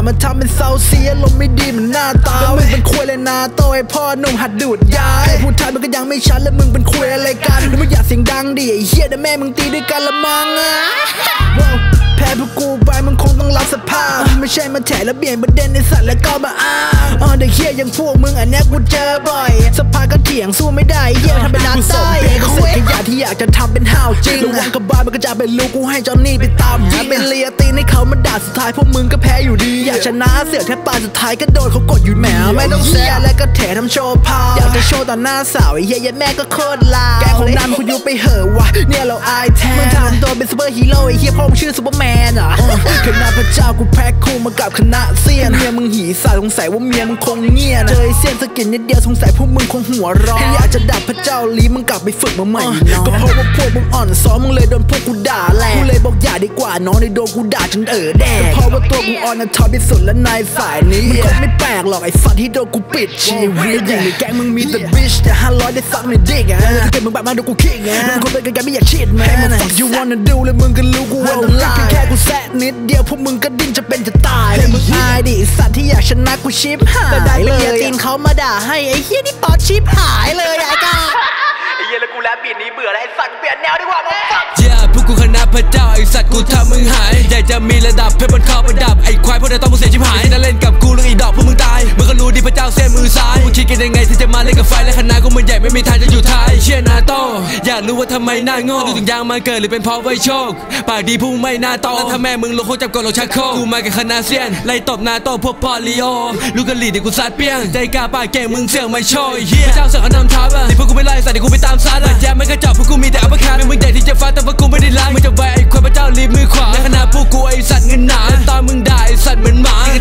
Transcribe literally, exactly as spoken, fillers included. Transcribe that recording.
มันทำเป็นเศร้าเสียลมไม่ดีเหมือนหน้าตาแล้วมึงเป็นคุยเลยนะโตไอพ่อหนุ่มหัดดูดยาพูดไทยมันก็ยังไม่ชัดแล้วมึงเป็นคุยอะไรกันแล้วมึงอยากเสียงดังดิไอเฮียแต่แม่มึงตีด้วยกันละมังอ่ะแพ้พวกกูไปมึงคงต้องรับสภาพไม่ใช่มาแถแล้วเบี่ยงประเด็นในสัตว์แล้วก็มาอ้างอ๋อเด็กเฮียยังพวกมึงอันนี้กูเจอบ่อยสภาก็เถียงสู้ไม่ได้เฮียทำเป็นน้ำใต้กูเสกขยะที่อยากจะทำเป็นห้าวจริงระวังกับบายมันก็จะเป็นลูกกูให้จอนนี่ไปตามยิงเป็นเลียตีนให้เขามาด่าสุดท้ายพวกมึงก็แพ้อยู่ดีอยากชนะเสือกแค่ปาสุดท้ายก็โดนเขากดอยู่แหมไม่ต้องแซ่แล้วก็แถทำโชว์พาวอยากจะโชว์ต่อหน้าสาวไอ้เฮียยัดแม่ก็โคตรลาวแกของน้ำคุณยุไปเหอะวะเนี่ยเราอายแทนมึงทำตัวเป็นซูเปอร์ฮีโร่ไอ้เฮียพ่อมึงชื่อซูเปอร์แมนอ่ะคณะพระเจ้ากูแพ็คคู่มากับคณะเซียนเมียมึงหีสายสงสัยว่าเมียมึงคงเงียบเจอเซียนสกินนิดเดียวสงสัยพวกมึงคงหัวร้อนอยากจะดับพระเจ้าลีมึงกลับไปฝึกมาใหม่ก็เพราะว่าพวกมึงอ่อนซ้อมมึงเลยโดนพวกกูด่าแหละกูเลยบอกอย่าดีกว่าน้องในโดนกูด่าจนเออแดกเพราะว่าตัวกูอ่อนนะท็อปที่สุดและในฝ่ายนี้มันก็ไม่แปลกหรอกไอ้สัตว์ที่โดนกูปิดชีวิตอย่างในแก๊งมึงมีแต่บิชแต่ห้าร้อยได้ซักในดิกอ่ะถ้าเกิดมึงแบบมาโดนกูคิกอ่ะมึงคนเป็นกันไม่อยากชิดแม่มึง fuck you wanna do เลยมึงก็รู้กูว่าต้องลายแค่กูแซะนิดเดียวพวกมึงก็ดิ้นจะเป็นจะตายเลยมึงอายดิสัตว์ที่อยากชนะกูชิปหายเลยเฮียตีนเขามาด่าให้ไอ้เฮียนี่ป๊อตชิปหายเลยไอ้กาไอ้เฮียแล้วกูแล้วบีดนี้เบื่อแล้วไอ้สัตว์เปลี่ยนแนวดีกว่ามึงฟังอย่าพวกกูคณะพระเจ้าไอ้สัตว์กูทำมึงหายอยากจะมีระดับเพชรบนคอประดับไอ้ควายพวกเธอต้องมึงเสียชิบหายจะเล่นกับกูเรื่องอีดอกพวกมึงตายมึงก็รู้ดิพระเจ้าเส้นมือซ้ายมึงคิดกันยังไงที่จะมาเล่นกับไฟและคณะกูมันใหญ่ไม่มีทางจะอยู่ท้ายเชี่ยนาโต้อยากรู้ว่าทำไมหน้าโง่ดูถึงยางมาเกิดหรือเป็นเพราะไว้โชคปากดีพูดไม่น่าโตแล้วถ้าแม่มึงลงโคจับกดลงชักโครกกูมากับคณะเซียนไล่ตบนาโต้พวกพอลิโอลูกกะหรี่ดิกูซัดเปี้ยงใจกล้าปากเก่งมึงเสี่ยงไม่โชยเฮียพระเจ้าเสือกเอานำทัพอ่ะที่พวกกูไม่ไล่สัตว์ที่กูไปตามซัดอ่ะแย่ไม่กระจอกพวกกูมีแต่อัปคัทมึงใหญ่ที่จะฟัดแต่พวกกูไม่ได้ล้างมึงจะไว้ไอ้ควายพระเจ้ารีบมือขวาในคณะพวกกูไอ้สัตว์เงินหนาตอนมึงด่าไอ้สัตว์เหมือนหมา